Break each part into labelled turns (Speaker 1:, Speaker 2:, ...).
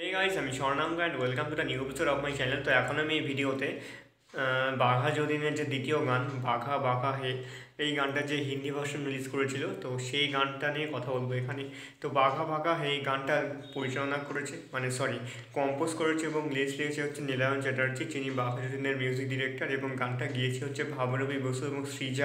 Speaker 1: Hey guys, আমি Swarnanga and welcome to the new episode of my channel. তো এখন আমি এই ভিডিওতে বাঘা যতীনের যে দ্বিতীয় গান বাঘা বাঘা হে, এই গানটা যে হিন্দি ভার্সন রিলিজ করেছিল, তো সেই গানটা নিয়ে কথা বলবো এখানে। তো বাঘা বাঘা হে এই গানটা পরিচালনা করেছে, কম্পোজ করেছে এবং লিরিক্স লিখেছে হচ্ছে নীলায়ন চ্যাটার্জি, যিনি বাঘা যতীনের মিউজিক ডিরেক্টর, এবং গানটা গিয়েছে হচ্ছে ভাবরবী বসু এবং সৃজা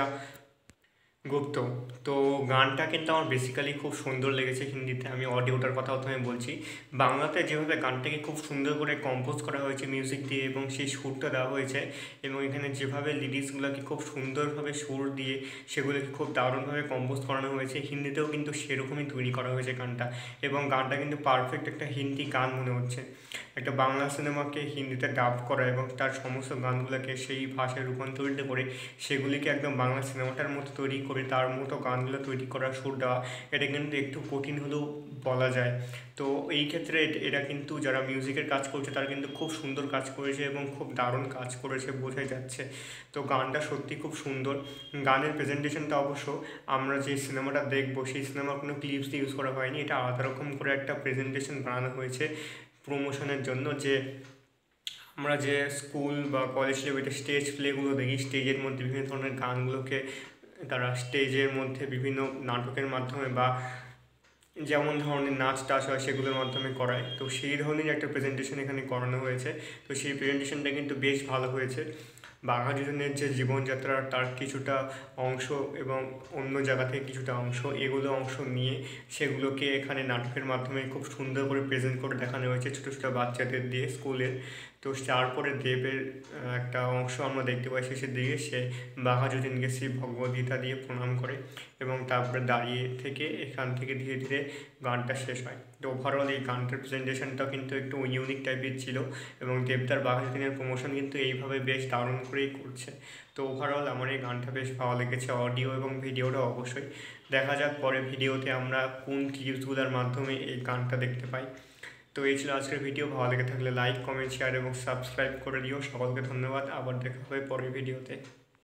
Speaker 1: গুপ্ত। তো গানটা কিন্তু আমার বেসিক্যালি খুব সুন্দর লেগেছে হিন্দিতে। আমি অডিওটার কথা প্রথমে বলছি। বাংলাতে যেভাবে গানটাকে খুব সুন্দর করে কম্পোজ করা হয়েছে মিউজিক দিয়ে এবং সেই সুরটা দেওয়া হয়েছে, এবং এখানে যেভাবে লিরিক্সগুলোকে খুব সুন্দরভাবে সুর দিয়ে সেগুলোকে খুব দারুণভাবে কম্পোজ করানো হয়েছে, হিন্দিতেও কিন্তু সেরকমই তৈরি করা হয়েছে গানটা। এবং গানটা কিন্তু পারফেক্ট একটা হিন্দি গান মনে হচ্ছে। একটা বাংলা সিনেমাকে হিন্দিতে ডাব করা এবং তার সমস্ত গানগুলোকে সেই ভাষায় রূপান্তরিত করে সেগুলিকে একদম বাংলা সিনেমাটার মতো তৈরি করে তার মতো গানগুলো তৈরি করা, সুর দেওয়া, এটা কিন্তু একটু কঠিন হলেও বলা যায়। তো এই ক্ষেত্রে এরা কিন্তু যারা মিউজিকের কাজ করছে তারা কিন্তু খুব সুন্দর কাজ করেছে এবং খুব দারুণ কাজ করেছে বোঝাই যাচ্ছে। তো গানটা সত্যি খুব সুন্দর। গানের প্রেজেন্টেশনটা অবশ্য আমরা যে সিনেমাটা দেখবো সেই সিনেমার কোনো ক্লিপস ইউজ করা হয়নি, এটা আলাদা রকম করে একটা প্রেজেন্টেশন বানানো হয়েছে প্রমোশনের জন্য। যে আমরা যে স্কুল বা কলেজ লেভেলে স্টেজ প্লেগুলো দেখি, স্টেজের মধ্যে বিভিন্ন ধরনের গানগুলোকে তারা স্টেজের মধ্যে বিভিন্ন নাটকের মাধ্যমে বা যেমন ধরনের নাচ টাচ হয় সেগুলোর মাধ্যমে করায়, তো সেই ধরনের একটা প্রেজেন্টেশন এখানে করানো হয়েছে। তো সেই প্রেজেন্টেশনটা কিন্তু বেশ ভালো হয়েছে। বাঘা যতীনের যে জীবনযাত্রার তার কিছুটা অংশ এবং অন্য জায়গা থেকে কিছুটা অংশ, এগুলো অংশ নিয়ে সেগুলোকে এখানে নাটকের মাধ্যমে খুব সুন্দর করে প্রেজেন্ট করে দেখানো হয়েছে ছোটো ছোটো বাচ্চাদের দিয়ে স্কুলের। তো তারপরে দেবের একটা অংশ আমরা দেখতে পাই শেষের দিকে, সে বাঘা যতীনকে শ্রী ভগবদ্গীতা দিয়ে প্রণাম করে এবং তারপরে দাঁড়িয়ে থেকে এখান থেকে ধীরে ধীরে গানটা শেষ হয়। তো ওভারঅল এই গানটার প্রেজেন্টেশনটাও কিন্তু একটু ইউনিক টাইপের ছিল এবং দেবদার বাঘা যতীনের প্রমোশন কিন্তু এইভাবে বেশ দারুণ করেই করছে। তো ওভারঅল আমার এই গানটা বেশ ভালো লেগেছে, অডিও এবং ভিডিওটা অবশ্যই। দেখা যাক পরে ভিডিওতে আমরা কোন ক্লিপসগুলোর মাধ্যমে এই গানটা দেখতে পাই। তো এই ছিল আজকের ভিডিও। ভালো লেগে থাকলে লাইক, কমেন্ট, শেয়ার এবং সাবস্ক্রাইব করে দিও। সকলকে ধন্যবাদ। আবার দেখা হবে পরের ভিডিওতে।